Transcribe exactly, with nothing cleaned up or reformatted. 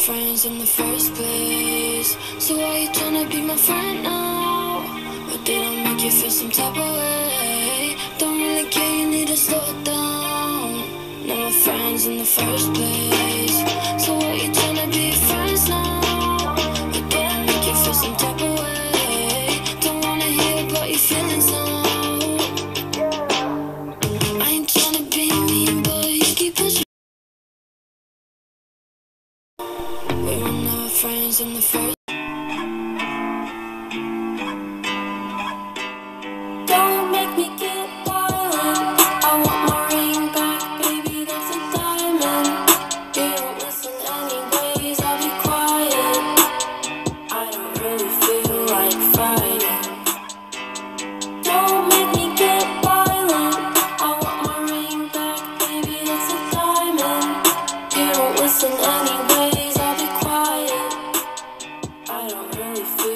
friends in the first place. So why you tryna be my friend now? Or did I make you feel some type of way? Don't really care, you need to slow it down. Never friends in the first place. So why you tryna be friends now? Or did I make you feel some type of way? Don't wanna hear about your feelings now. I ain't tryna be mean, but you keep pushing. We were never friends in the first. Don't make me get violent. I want my ring back, baby, that's a diamond. You don't listen anyways, I'll be quiet. I don't really feel like fighting. Don't make me get violent. I want my ring back, baby, that's a diamond. You don't listen anyways, I don't really feel